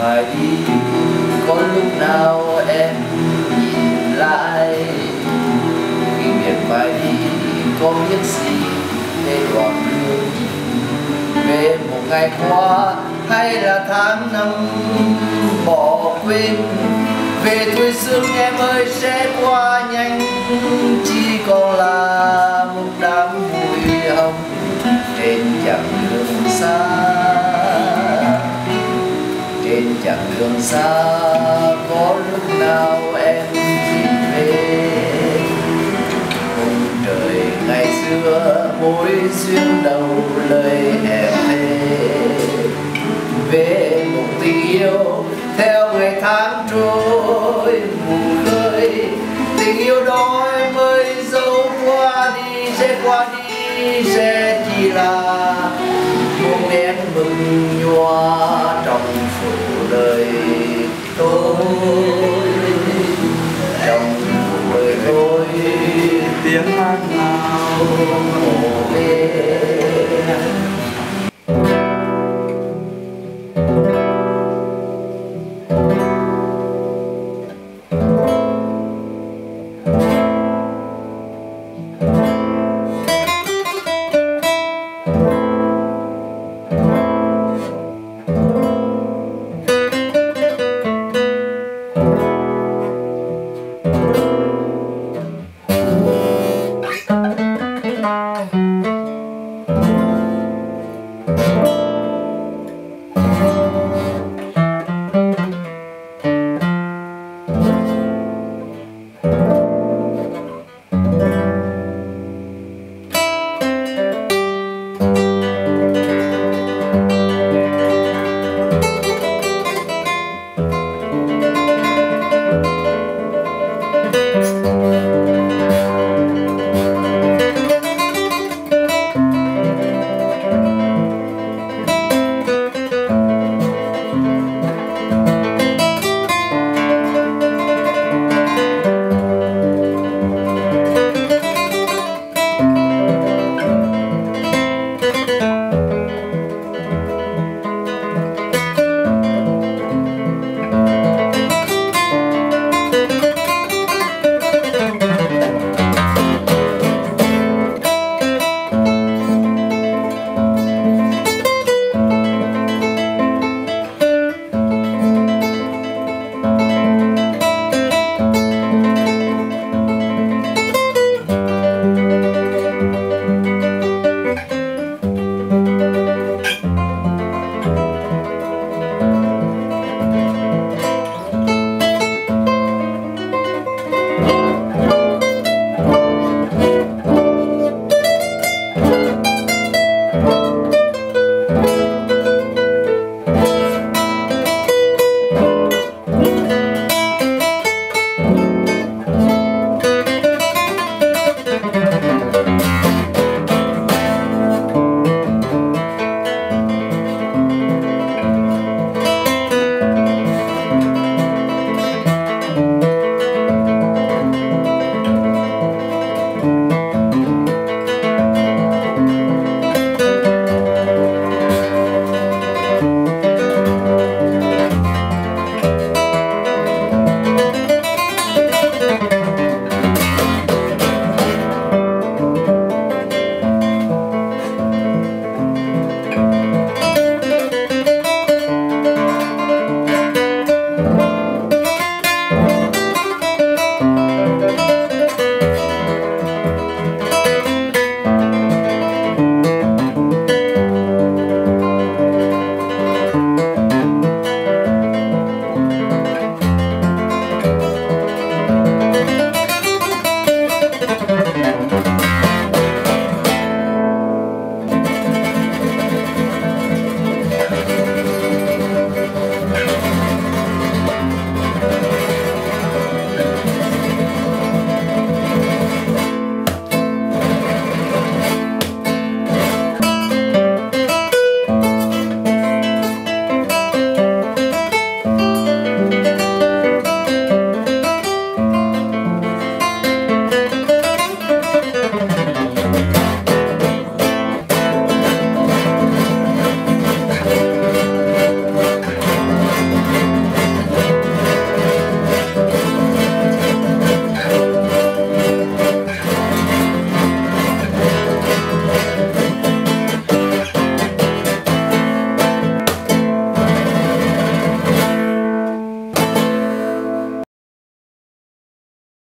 phải đi, có lúc nào em nhìn lại khi miệt phải đi, có biết gì để đoạn đường về một ngày qua hay là tháng năm bỏ quên. Về tuổi xương em ơi sẽ qua nhanh, chỉ còn là một đám bụi hồng trên chặng đường xa. Trên chặng đường xa có lúc nào em tìm về hôm trời ngày xưa mối duyên đầu lời hẹn thề. Về một tình yêu theo ngày tháng trôi mù khơi, tình yêu đó em ơi dẫu qua đi sẽ qua đi sẽ chỉ là